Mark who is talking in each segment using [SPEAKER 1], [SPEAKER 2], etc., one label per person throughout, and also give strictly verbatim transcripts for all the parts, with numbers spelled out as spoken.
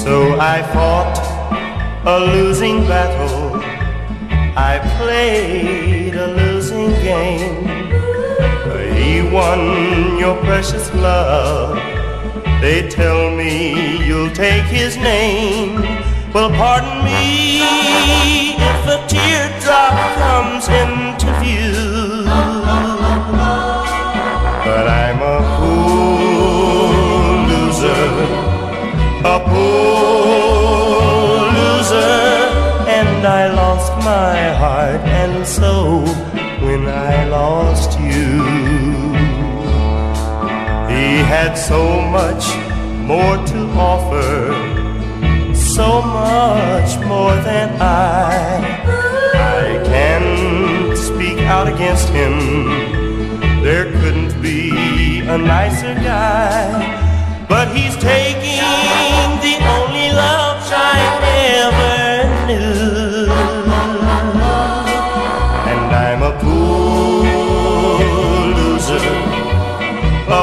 [SPEAKER 1] So I fought a losing battle, I played a losing game. He won your precious love, they tell me you'll take his name. Well, pardon me if a teardrop comes into view, but I'm a poor loser, a poor loser, and I lost my heart, and so when I lost you, he had so much more to offer, so much more than I. I can't speak out against him, there couldn't be a nicer guy, but he's taking the only love I ever knew. And I'm a poor loser, a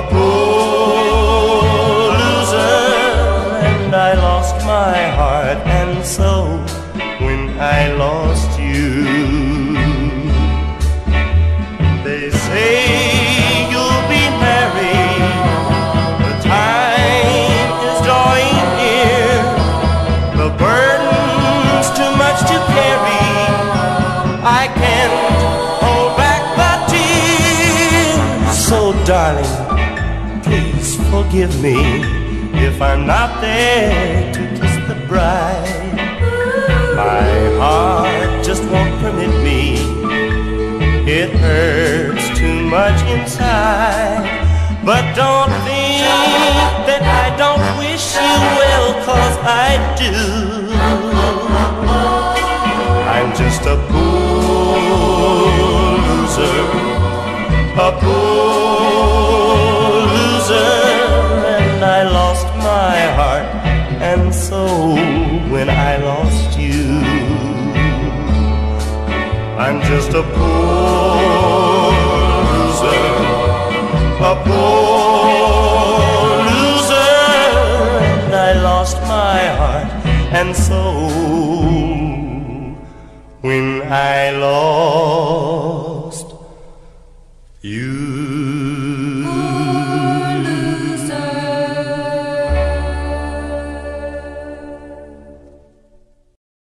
[SPEAKER 1] poor loser, and I lost my heart, and so when I lost you, they say you'll be married, the time is drawing near, the burden's too much to carry, I can't hold back the tears. So darling, please forgive me if I'm not there to kiss the bride. My heart just won't permit me, it hurts too much inside. But don't think that I don't wish you well, 'cause I do. I'm just a poor loser, a poor loser, and I lost my heart, and so when I lost you, I'm just a poor loser, a poor loser, and I lost my heart, and so when I lost you.